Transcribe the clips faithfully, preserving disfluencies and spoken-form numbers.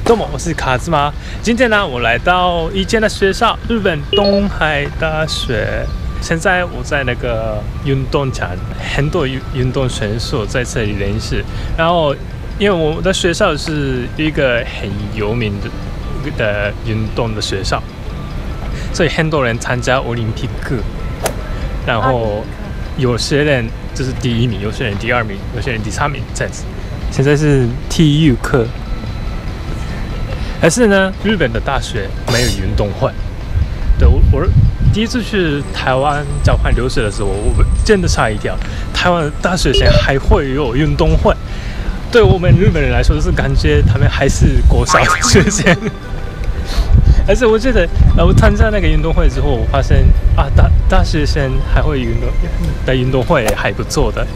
どうも，我是卡兹玛。今天呢，我来到一间的学校，日本东海大学。现在我在那个运动场，很多运动选手在这里练习。然后，因为我的学校是一个很有名的的运动的学校，所以很多人参加奥林匹克。然后有些人就是第一名，有些人第二名，有些人第三名这样子。现在是体育课。但是呢，日本的大学没有运动会。对我，我第一次去台湾交换留学的时候，我真的吓一跳，台湾的大学生还会有运动会。对我们日本人来说，就是感觉他们还是国小的学生。而且我觉得，呃，我参加那个运动会之后，我发现啊，大大学生还会运动的运动会还不错的。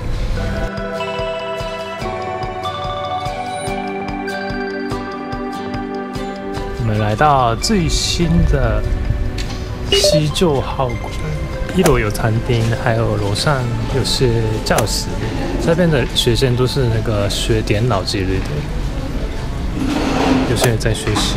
我们来到最新的西旧号馆，一楼有餐厅，还有楼上有些教室。这边的学生都是那个学电脑之类的，有些人在学习。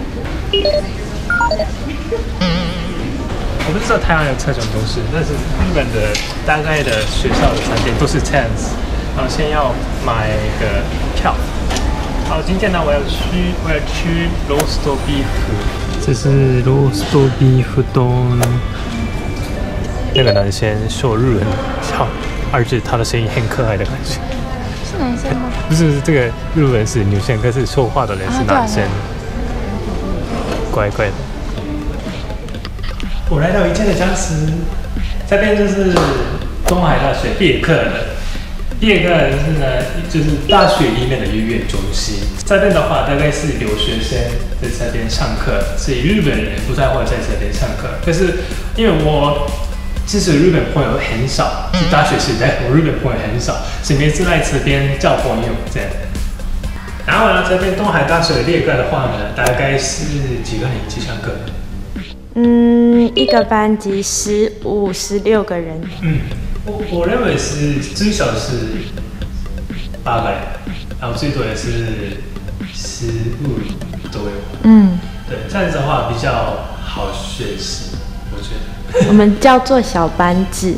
我不知道台湾有这种东西，但是日本的大概的学校的餐厅都是这样子。然后先要买个票。好，今天呢，我要去，我要去 roast beef， 这是 roast beef 丼。那个男生说日文好，而且他的声音很可爱的感觉。 是男生吗？ 不是，这个日文是女生，可是说话的人是男生。怪怪的。我来到一间的教室，这边就是东海大学毕业课的。第二个就是呢，就是大学里面的语言中心。这边的话，大概是留学生在这边上课，所以日本人不太会在这边上课。可是因为我其实日本朋友很少，是大学时代我日本朋友很少，所以每次来这边交朋友这样。然后呢，这边东海大学的第二个的话呢，大概是几个人一起上课？ 嗯，一个班级十五、十六个人。 嗯。我我认为是最少是八个人，然后最多也是十五左右。嗯，对，这样子的话比较好学习，我觉得。 我们叫做小班制。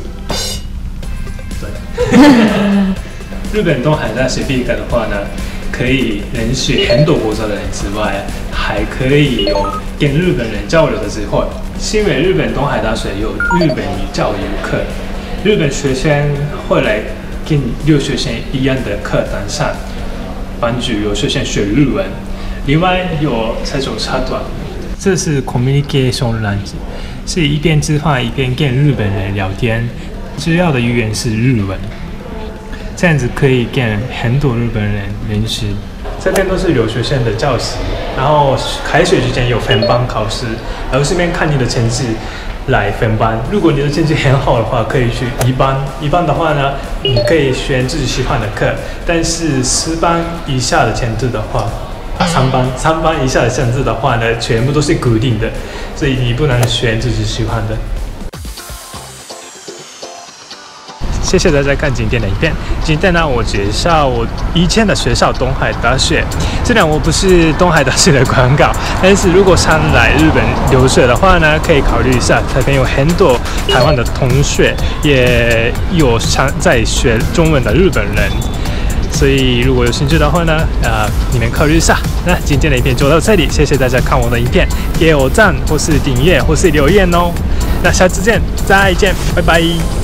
对。日本东海大学毕业的话呢，可以认识很多国家的人之外，还可以有跟日本人交流的机会。是因为日本东海大学有日本语教育课。日本学生会来跟留学生一样的课堂上，帮助留学生学日文。另外有这种社团，这是 communication language， 是一边吃饭一边跟日本人聊天，主要的语言是日文。这样子可以跟很多日本人认识。这边都是留学生的教室，然后开学之前有分班考试，然后顺便看你的成绩。来分班，如果你的成绩很好的话，可以去一班。一班的话呢，你可以选自己喜欢的课，但是四班以下的成绩的话，啊，三班三班以下的成绩的话呢，全部都是固定的，所以你不能选自己喜欢的。谢谢大家看今天的影片。今天呢，我介绍我以前的学校东海大学。虽然我不是东海大学的广告，但是如果想来日本留学的话呢，可以考虑一下。这边有很多台湾的同学，也有想在学中文的日本人。所以如果有兴趣的话呢，呃，你们考虑一下。那今天的影片就到这里，谢谢大家看我的影片，给我赞或是订阅或是留言哦。那下次见，再见，拜拜。